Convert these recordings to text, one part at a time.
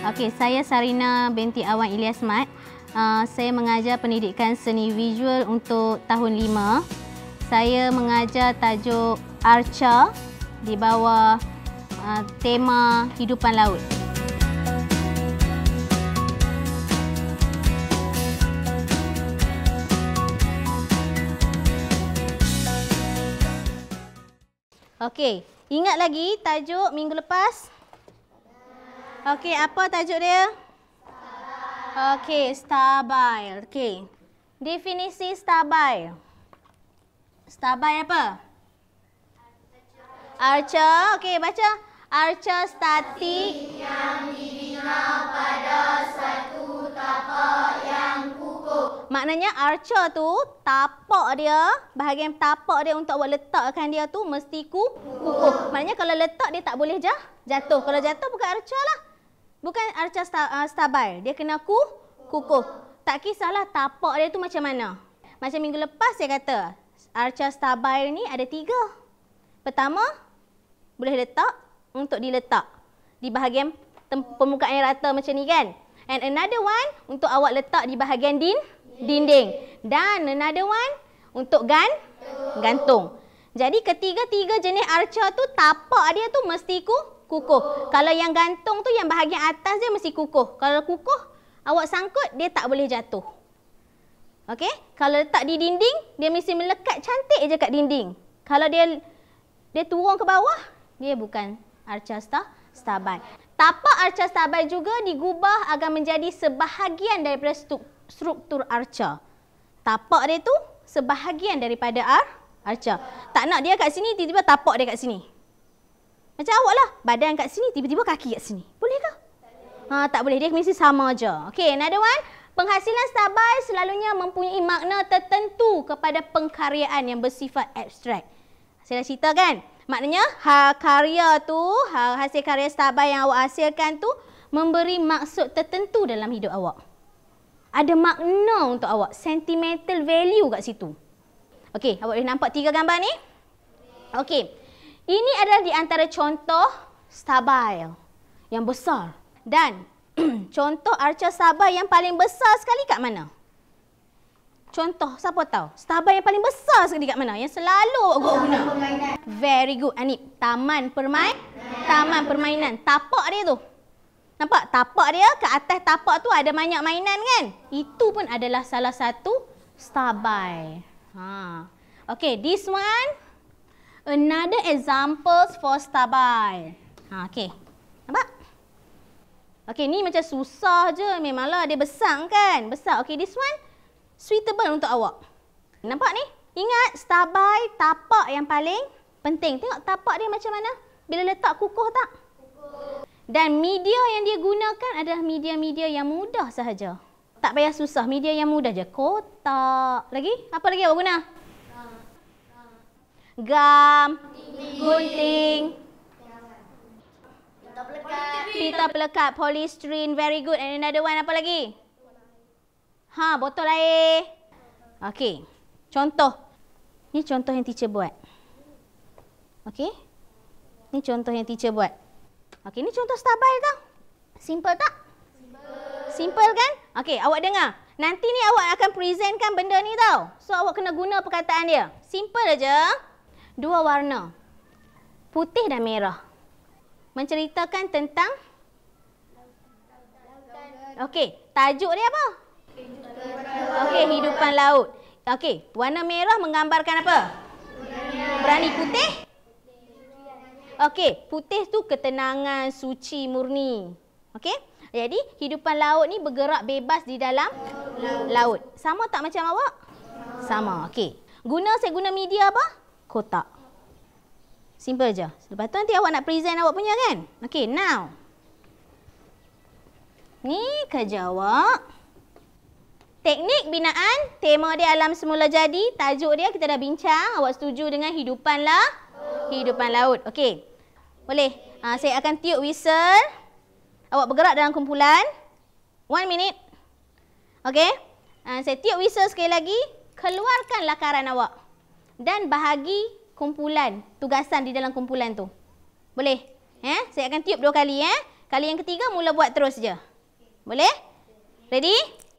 Okey, saya Sarina binti Awan Ilyas Mat. Saya mengajar pendidikan seni visual untuk tahun 5. Saya mengajar tajuk Arca di bawah tema hidupan laut. Okey, ingat lagi tajuk minggu lepas? Okey, apa tajuk dia? Okey, stabile. Okey. Definisi stabile. Stabile apa? Arca. Okey, baca. Arca statik yang dibina pada satu tapak yang kukuh. Maknanya arca tu tapak dia, bahagian tapak dia untuk awak letakkan dia tu mesti kukuh. Maknanya kalau letak dia tak boleh jatuh. Kalau jatuh bukan arca lah. Bukan arca stabile. Dia kena kukuh. Tak kisahlah tapak dia tu macam mana. Macam minggu lepas saya kata, arca stabile ni ada 3. Pertama, boleh letak untuk diletak di bahagian permukaan yang rata macam ni kan. And another one untuk awak letak di bahagian dinding. Dan another one untuk gantung. Jadi ketiga-tiga jenis arca tu tapak dia tu mesti kukuh. Kalau yang gantung tu yang bahagian atas dia mesti kukuh. Kalau kukuh, awak sangkut dia tak boleh jatuh. Okey? Kalau letak di dinding, dia mesti melekat cantik je kat dinding. Kalau dia turun ke bawah, dia bukan arca stabile. Tapak arca stabile juga digubah agar menjadi sebahagian daripada struktur arca. Tapak dia tu sebahagian daripada arca. Tak nak dia kat sini, tiba-tiba tapak dia kat sini. Macam awak lah, badan kat sini, tiba-tiba kaki kat sini. Boleh ke? Tak boleh, dia mesti sama je. Okey, another one. Penghasilan stabile selalunya mempunyai makna tertentu kepada pengkaryaan yang bersifat abstrak. Saya dah cerita kan? Maknanya karya tu, hasil karya stabile yang awak hasilkan tu memberi maksud tertentu dalam hidup awak. Ada makna untuk awak, sentimental value kat situ. Okey, awak boleh nampak 3 gambar ni? Okey. Ini adalah di antara contoh stabile yang besar. Dan contoh arca stabile yang paling besar sekali kat mana? Contoh, siapa tahu? Stabile yang paling besar sekali kat mana? Yang selalu awak guna. Very good, Anip. Taman permainan. Tapak dia tu. Nampak? Tapak dia, ke atas tapak tu ada banyak mainan kan? Itu pun adalah salah satu stabile. Okay, this one. Another examples for stabile. Okey. Nampak? Okey, ni macam susah je. Memanglah dia besar kan? Besar. Okey, this one suitable untuk awak. Nampak ni? Ingat, stabile tapak yang paling penting. Tengok tapak dia macam mana? Bila letak kukuh tak? Kukuh. Dan media yang dia gunakan adalah media-media yang mudah sahaja. Tak payah susah. Media yang mudah je. Kotak. Lagi? Apa lagi awak guna? Gam, gunting, pita pelekat, polystyrene, very good. And another one apa lagi? Botol air. Okey, contoh. Ni contoh yang teacher buat. Okey, ni contoh yang teacher buat. Okey, ni contoh stabile tau. Simple tak? Simple kan? Okey, awak dengar. Nanti ni awak akan presentkan benda ni tau. So, awak kena guna perkataan dia. Simple aja. 2 warna, putih dan merah, menceritakan tentang okey, tajuk dia apa? Okey, hidupan laut. Okey, warna merah menggambarkan apa? Berani. Putih? Okey, putih tu ketenangan, suci, murni. Okey? Jadi, hidupan laut ni bergerak bebas di dalam laut. Sama tak macam awak? Sama. Okey. Saya guna media apa? Kotak. Simple je. Lepas tu nanti awak nak present awak punya kan? Okey, now. Ni kerja awak. Teknik binaan, tema dia alam semula jadi. Tajuk dia kita dah bincang. Awak setuju dengan hidupan laut. Okey. Boleh. Saya akan tiup whistle. Awak bergerak dalam kumpulan. 1 minute. Okey. Saya tiup whistle sekali lagi. Keluarkan lakaran awak. Dan bahagi kumpulan, tugasan di dalam kumpulan tu. Boleh? Saya akan tiup 2 kali. Kali yang ketiga mula buat terus je. Boleh? Ready?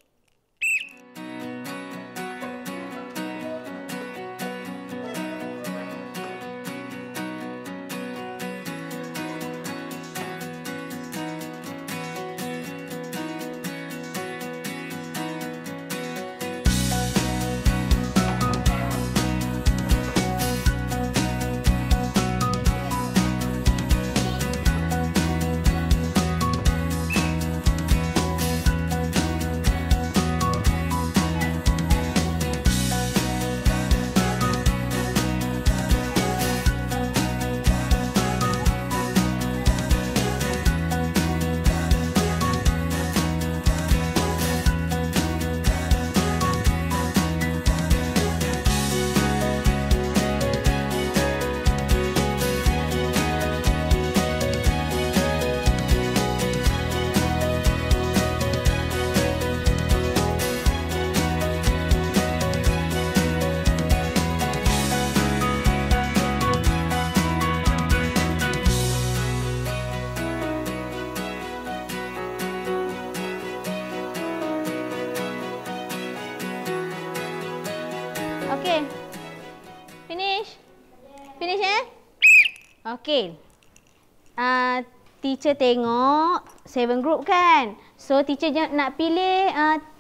Okay. Finish? Finish Okay. Teacher tengok 7 group kan? So teacher nak pilih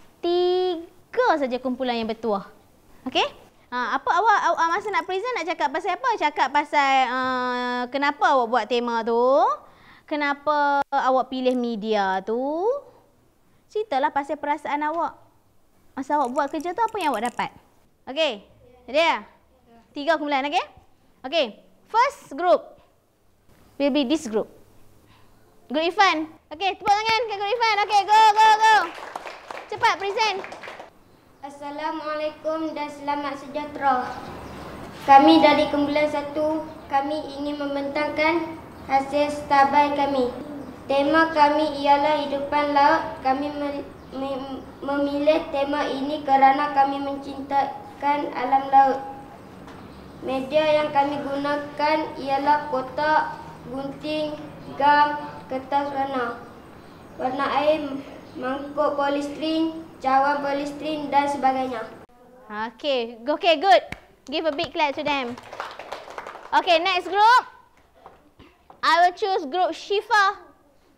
3 saja kumpulan yang bertuah. Okay? Apa awak masa nak present nak cakap pasal apa? Cakap pasal kenapa awak buat tema tu? Kenapa awak pilih media tu? Ceritalah pasal perasaan awak. Masa awak buat kerja tu apa yang awak dapat? Okay, jadi ya? 3 kumpulan, okay? Okay, first group will be this group. Group Irfan. Okay, tepuk tangan ke Group Irfan. Okay, go. Cepat present. Assalamualaikum dan selamat sejahtera. Kami dari kumpulan 1, kami ingin membentangkan hasil stabai kami. Tema kami ialah hidupan laut. Kami memilih tema ini kerana kami mencintakan alam laut. Media yang kami gunakan ialah kotak, gunting, gam, kertas warna air, mangkuk polistiren, cawan polistiren dan sebagainya. Okay, good. Give a big clap to them. Okay, next group. I will choose group Shifa.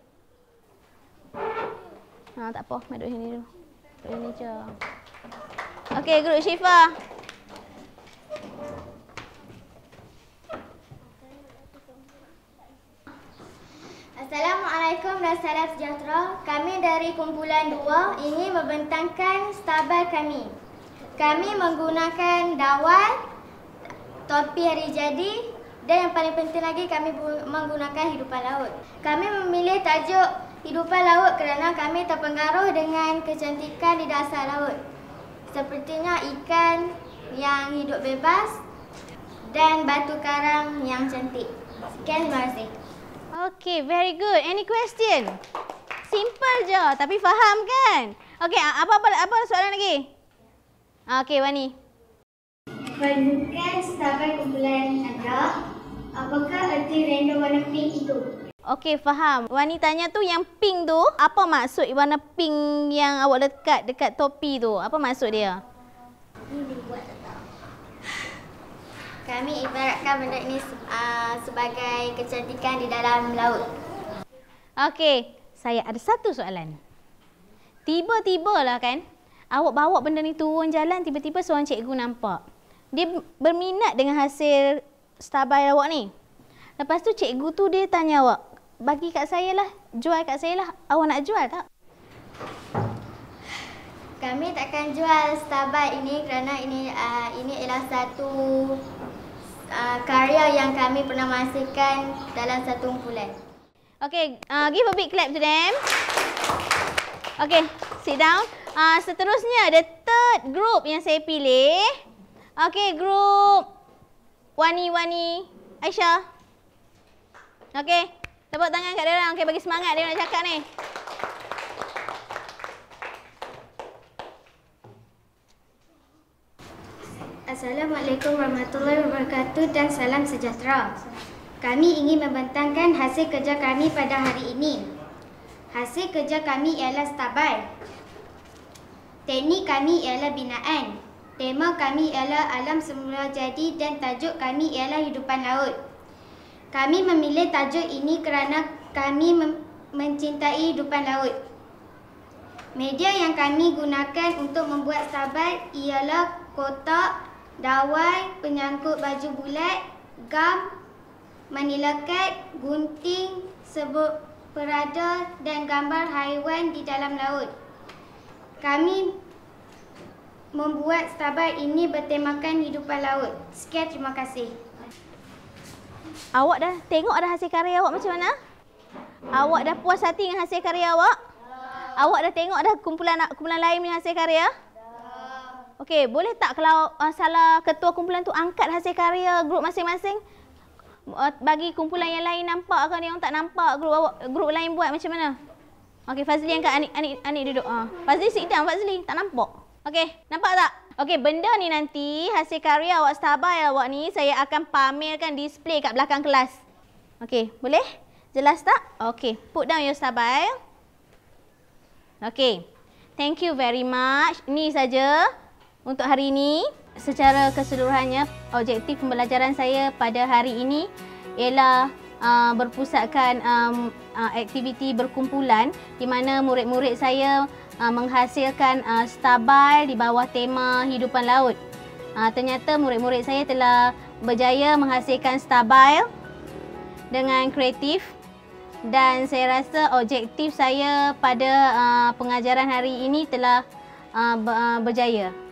Tak apa, duduk sini dulu. Duduk sini je. Okay, group Shifa. Assalamualaikum dan salam sejahtera. Kami dari kumpulan 2 ingin membentangkan stabai kami. Kami menggunakan dawal, topi hari jadi dan yang paling penting lagi kami menggunakan hidupan laut. Kami memilih tajuk hidupan laut kerana kami terpengaruh dengan kecantikan di dasar laut. Sepertinya ikan yang hidup bebas dan batu karang yang cantik. Sekian, terima kasih. Okay, very good. Any question? Simple je, tapi faham kan? Okay, apa soalan lagi? Okay, Wani. Bukan stabai kumpulan anda. Apakah arti random warna pink itu? Okay, faham. Wani tanya tu yang pink tu, apa maksud warna pink yang awak lekat dekat topi tu? Apa maksud dia? Kami ibaratkan benda ini sebagai kecantikan di dalam laut. Okey, saya ada satu soalan. Tiba-tibalah kan, awak bawa benda ni turun jalan, tiba-tiba seorang cikgu nampak. Dia berminat dengan hasil stabai awak ni. Lepas tu cikgu tu dia tanya awak, bagi kat saya lah, jual kat saya lah. Awak nak jual tak? Kami takkan jual stabai ini kerana ini ialah satu karya yang kami pernah menghasilkan dalam satu kumpulan. Okay, give a big clap to them. Okay, sit down. Seterusnya, the third group yang saya pilih. Okay, group Wani, Aisyah. Okay, tepuk tangan kat dia orang. Okay, bagi semangat dia nak cakap ni. Assalamualaikum warahmatullahi wabarakatuh dan salam sejahtera. Kami ingin membentangkan hasil kerja kami pada hari ini. Hasil kerja kami ialah stabil. Teknik kami ialah binaan. Tema kami ialah alam semula jadi dan tajuk kami ialah hidupan laut. Kami memilih tajuk ini kerana kami mencintai hidupan laut. Media yang kami gunakan untuk membuat stabil ialah kotak, dawai, penyangkut baju bulat, gam, manila kad, gunting, sebut perada dan gambar haiwan di dalam laut. Kami membuat stabil ini bertemakan hidupan laut. Sekian, terima kasih. Awak dah tengok dah hasil karya awak macam mana? Awak dah puas hati dengan hasil karya awak? Awak dah tengok dah kumpulan lain punya hasil karya? Okey, boleh tak kalau salah ketua kumpulan tu angkat hasil karya grup masing-masing? Bagi kumpulan yang lain nampak ke dia orang tak nampak grup lain buat macam mana? Okey, Fazli angkat, Anik duduk. Fazli sit down, Fazli tak nampak. Okey, nampak tak? Okey, benda ni nanti hasil karya awak stabil awak ni saya akan pamerkan display kat belakang kelas. Okey, boleh? Jelas tak? Okey, put down your stabil. Okey. Thank you very much. Ini saja untuk hari ini. Secara keseluruhannya, objektif pembelajaran saya pada hari ini ialah berpusatkan aktiviti berkumpulan di mana murid-murid saya menghasilkan stabil di bawah tema hidupan laut. Ternyata murid-murid saya telah berjaya menghasilkan stabil dengan kreatif dan saya rasa objektif saya pada pengajaran hari ini telah berjaya.